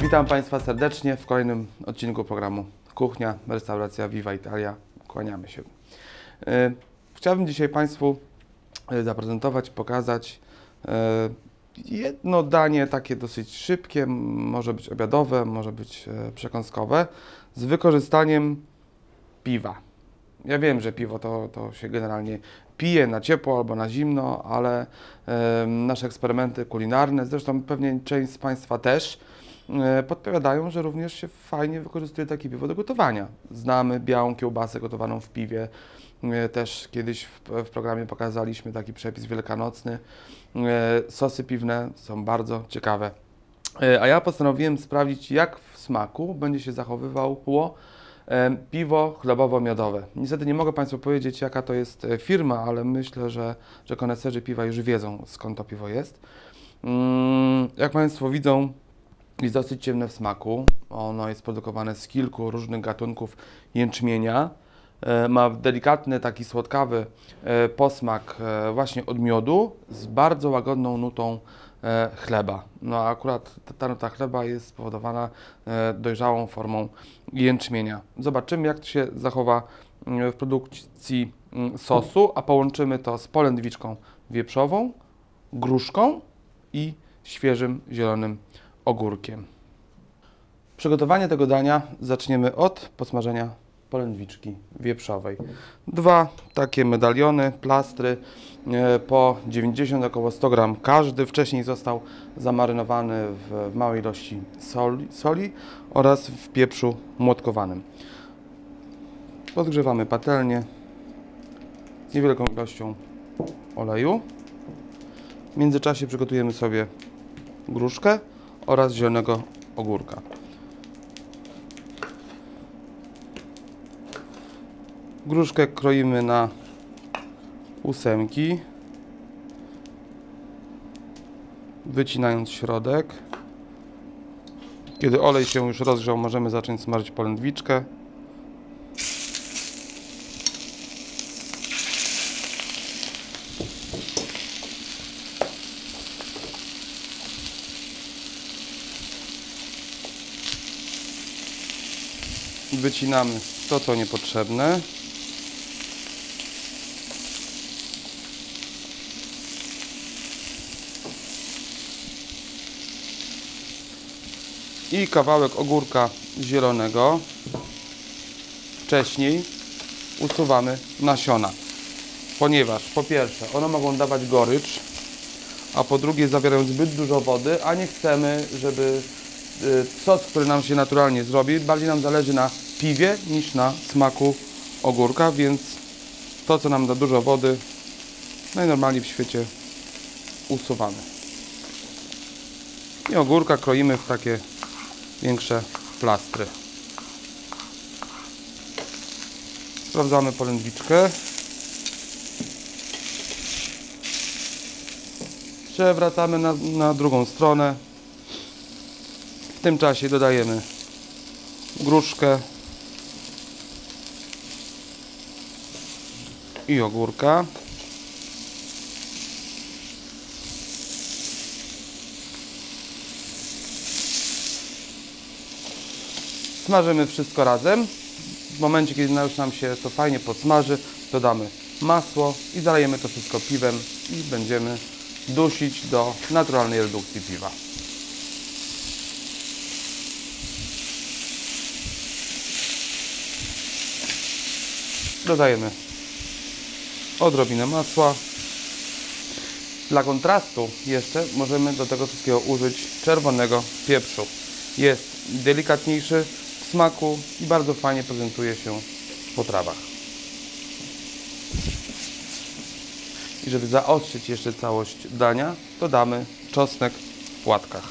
Witam Państwa serdecznie w kolejnym odcinku programu Kuchnia, Restauracja Viva Italia. Kłaniamy się. Chciałbym dzisiaj Państwu zaprezentować, pokazać jedno danie takie dosyć szybkie, może być obiadowe, może być przekąskowe, z wykorzystaniem piwa. Ja wiem, że piwo to się generalnie pije na ciepło albo na zimno, ale nasze eksperymenty kulinarne, zresztą pewnie część z Państwa też, podpowiadają, że również się fajnie wykorzystuje takie piwo do gotowania. Znamy białą kiełbasę gotowaną w piwie. Też kiedyś w programie pokazaliśmy taki przepis wielkanocny. Sosy piwne są bardzo ciekawe. A ja postanowiłem sprawdzić, jak w smaku będzie się zachowywało piwo chlebowo-miodowe. Niestety nie mogę Państwu powiedzieć, jaka to jest firma, ale myślę, że koneserzy piwa już wiedzą, skąd to piwo jest. Jak Państwo widzą, jest dosyć ciemne w smaku. Ono jest produkowane z kilku różnych gatunków jęczmienia. Ma delikatny, taki słodkawy posmak właśnie od miodu z bardzo łagodną nutą chleba. No a akurat ta nuta chleba jest spowodowana dojrzałą formą jęczmienia. Zobaczymy, jak to się zachowa w produkcji sosu, a połączymy to z polędwiczką wieprzową, gruszką i świeżym zielonym ogórkiem. Przygotowanie tego dania zaczniemy od posmażenia polędwiczki wieprzowej. Dwa takie medaliony, plastry po 90, około 100 gram każdy. Wcześniej został zamarynowany w małej ilości soli oraz w pieprzu młotkowanym. Podgrzewamy patelnię z niewielką ilością oleju. W międzyczasie przygotujemy sobie gruszkę oraz zielonego ogórka. Gruszkę kroimy na ósemki, wycinając środek. Kiedy olej się już rozgrzał, możemy zacząć smażyć polędwiczkę. Wycinamy to, co niepotrzebne. I kawałek ogórka zielonego. Wcześniej usuwamy nasiona, ponieważ po pierwsze one mogą dawać gorycz, a po drugie zawierają zbyt dużo wody, a nie chcemy, żeby sos, który nam się naturalnie zrobi, bardziej nam zależy na piwie niż na smaku ogórka, więc to, co nam da dużo wody, najnormalniej w świecie usuwamy. I ogórka kroimy w takie większe plastry. Sprawdzamy polędwiczkę. Przewracamy na drugą stronę. W tym czasie dodajemy gruszkę i ogórka. Smażymy wszystko razem. W momencie, kiedy już nam się to fajnie podsmaży, dodamy masło i zalejemy to wszystko piwem i będziemy dusić do naturalnej redukcji piwa. Dodajemy odrobinę masła. Dla kontrastu jeszcze możemy do tego wszystkiego użyć czerwonego pieprzu. Jest delikatniejszy w smaku i bardzo fajnie prezentuje się w potrawach. I żeby zaostrzyć jeszcze całość dania, dodamy czosnek w płatkach.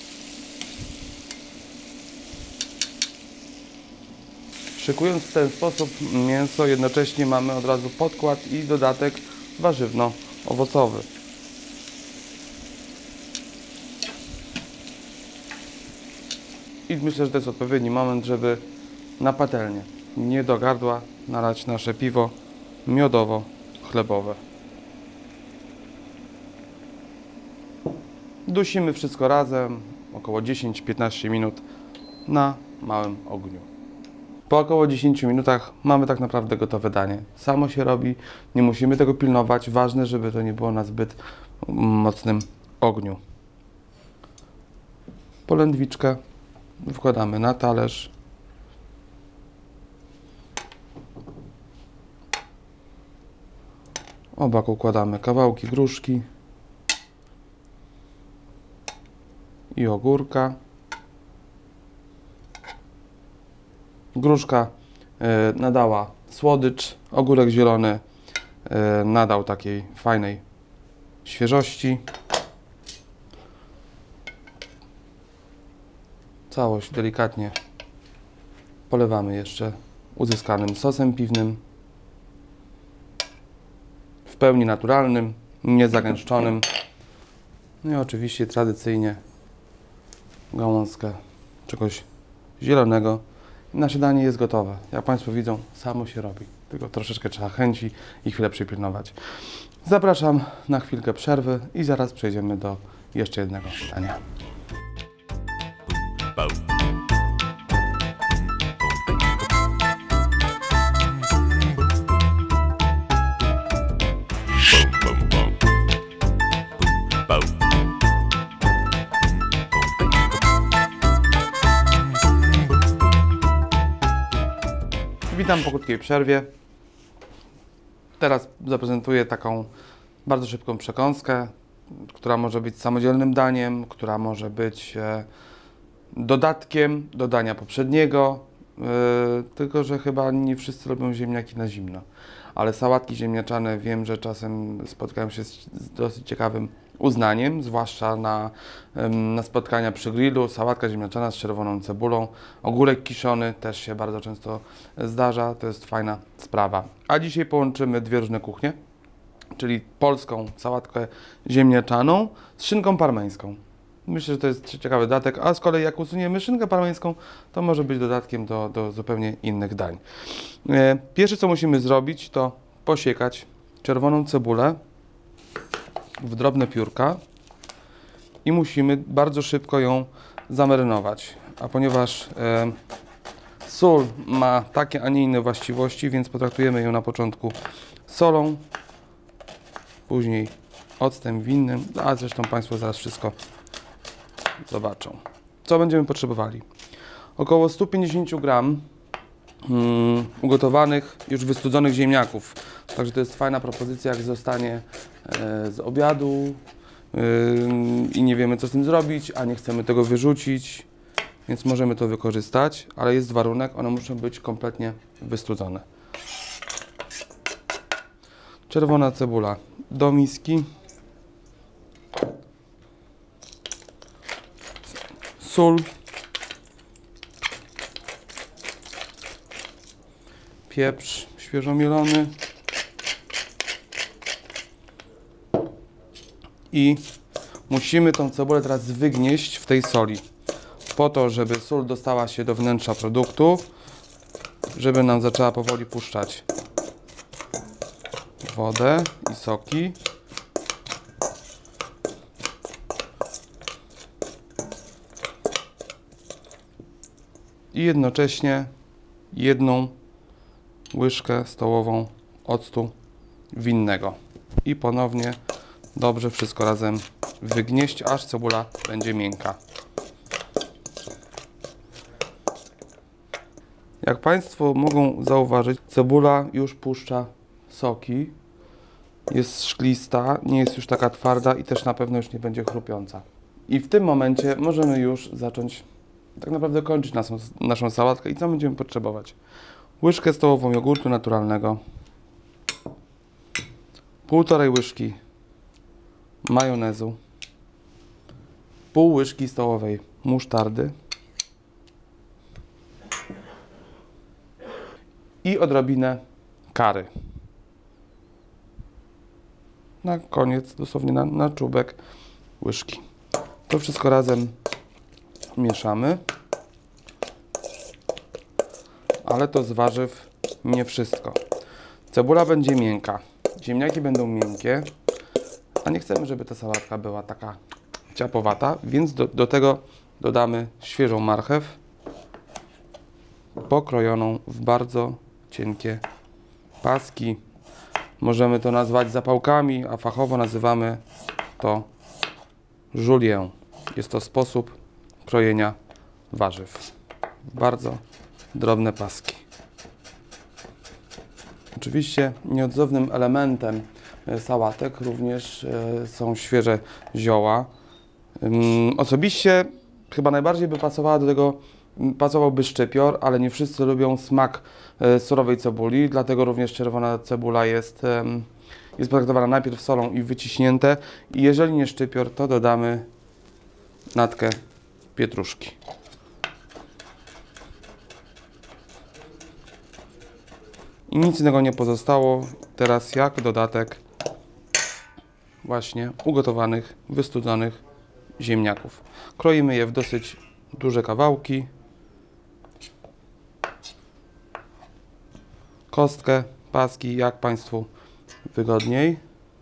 Szykując w ten sposób mięso, jednocześnie mamy od razu podkład i dodatek warzywno-owocowy. I myślę, że to jest odpowiedni moment, żeby na patelnię, nie do gardła, nalać nasze piwo miodowo-chlebowe. Dusimy wszystko razem około 10-15 minut na małym ogniu. Po około 10 minutach mamy tak naprawdę gotowe danie. Samo się robi, nie musimy tego pilnować. Ważne, żeby to nie było na zbyt mocnym ogniu. Polędwiczkę wkładamy na talerz. Obok układamy kawałki gruszki i ogórka. Gruszka nadała słodycz, ogórek zielony nadał takiej fajnej świeżości. Całość delikatnie polewamy jeszcze uzyskanym sosem piwnym. W pełni naturalnym, niezagęszczonym. No i oczywiście tradycyjnie gałązkę czegoś zielonego. Nasze danie jest gotowe. Jak Państwo widzą, samo się robi. Tylko troszeczkę trzeba chęci i chwilę przypilnować. Zapraszam na chwilkę przerwy i zaraz przejdziemy do jeszcze jednego dania. Witam po krótkiej przerwie. Teraz zaprezentuję taką bardzo szybką przekąskę, która może być samodzielnym daniem, która może być dodatkiem do dania poprzedniego, tylko że chyba nie wszyscy lubią ziemniaki na zimno. Ale sałatki ziemniaczane wiem, że czasem spotkają się z dosyć ciekawym uznaniem, zwłaszcza na spotkania przy grillu. Sałatka ziemniaczana z czerwoną cebulą, ogórek kiszony też się bardzo często zdarza, to jest fajna sprawa. A dzisiaj połączymy dwie różne kuchnie, czyli polską sałatkę ziemniaczaną z szynką parmeńską. Myślę, że to jest ciekawy dodatek, a z kolei jak usuniemy szynkę parmeńską, to może być dodatkiem do zupełnie innych dań. Pierwsze, co musimy zrobić, to posiekać czerwoną cebulę w drobne piórka i musimy bardzo szybko ją zamarynować. A ponieważ sól ma takie, a nie inne właściwości, więc potraktujemy ją na początku solą, później octem winnym, a zresztą Państwo zaraz wszystko zobaczą. Co będziemy potrzebowali? Około 150 gram ugotowanych, już wystudzonych ziemniaków. Także to jest fajna propozycja, jak zostanie z obiadu i nie wiemy, co z tym zrobić, a nie chcemy tego wyrzucić, więc możemy to wykorzystać, ale jest warunek, one muszą być kompletnie wystudzone. Czerwona cebula do miski. Sól. Pieprz świeżo mielony. I musimy tą cebulę teraz wygnieść w tej soli, po to, żeby sól dostała się do wnętrza produktu, żeby nam zaczęła powoli puszczać wodę i soki. I jednocześnie jedną łyżkę stołową octu winnego. I ponownie dobrze wszystko razem wygnieść, aż cebula będzie miękka. Jak Państwo mogą zauważyć, cebula już puszcza soki. Jest szklista, nie jest już taka twarda i też na pewno już nie będzie chrupiąca. I w tym momencie możemy już zacząć tak naprawdę kończyć naszą sałatkę. I co będziemy potrzebować? Łyżkę stołową jogurtu naturalnego, 1,5 łyżki majonezu, pół łyżki stołowej musztardy i odrobinę curry. Na koniec, dosłownie na czubek łyżki. To wszystko razem mieszamy, ale to z warzyw nie wszystko. Cebula będzie miękka, ziemniaki będą miękkie, a nie chcemy, żeby ta sałatka była taka ciapowata, więc do tego dodamy świeżą marchew, pokrojoną w bardzo cienkie paski. Możemy to nazwać zapałkami, a fachowo nazywamy to julienne. Jest to sposób krojenia warzyw w bardzo drobne paski. Oczywiście nieodzownym elementem sałatek również są świeże zioła. Osobiście chyba najbardziej by pasowałby szczypior, ale nie wszyscy lubią smak surowej cebuli, dlatego również czerwona cebula jest potraktowana najpierw solą i wyciśnięte. I jeżeli nie szczypior, to dodamy natkę pietruszki. I nic innego nie pozostało teraz jak dodatek właśnie ugotowanych, wystudzonych ziemniaków. Kroimy je w dosyć duże kawałki. Kostkę, paski, jak Państwu wygodniej.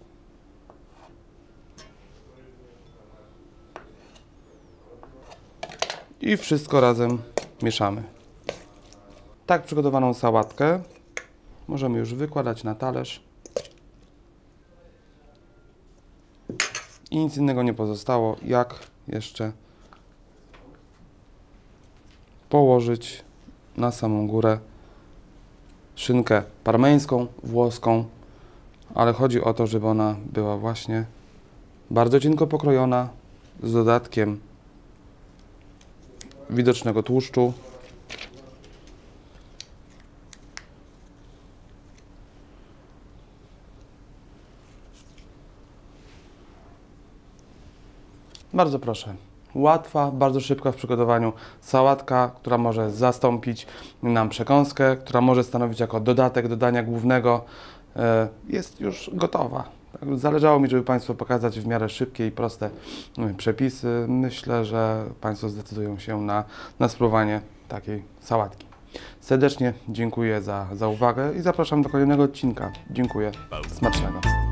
I wszystko razem mieszamy. Tak przygotowaną sałatkę możemy już wykładać na talerz. I nic innego nie pozostało, jak jeszcze położyć na samą górę szynkę parmeńską, włoską, ale chodzi o to, żeby ona była właśnie bardzo cienko pokrojona, z dodatkiem widocznego tłuszczu. Bardzo proszę. Łatwa, bardzo szybka w przygotowaniu sałatka, która może zastąpić nam przekąskę, która może stanowić jako dodatek do dania głównego, jest już gotowa. Zależało mi, żeby Państwu pokazać w miarę szybkie i proste przepisy. Myślę, że Państwo zdecydują się na spróbowanie takiej sałatki. Serdecznie dziękuję za uwagę i zapraszam do kolejnego odcinka. Dziękuję. Smacznego.